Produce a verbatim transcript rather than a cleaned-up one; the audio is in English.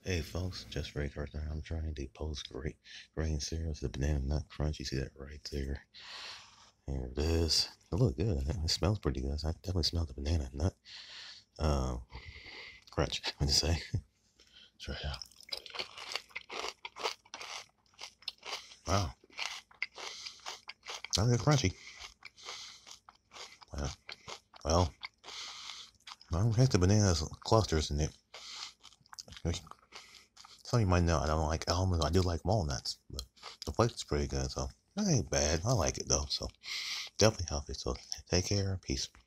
Hey folks, just Ray right now. I'm trying to post great grain cereals, the banana nut crunch. You see that right there? Here it is. It look good. It smells pretty good. I definitely smell the banana nut um, crunch. What you say? Try it out. Wow, not that crunchy. Well, well, I don't have the banana clusters in it. Some of you might know I don't like almonds. I do like walnuts, but the flavor's pretty good. So it ain't bad. I like it though. So definitely healthy. So take care. Peace.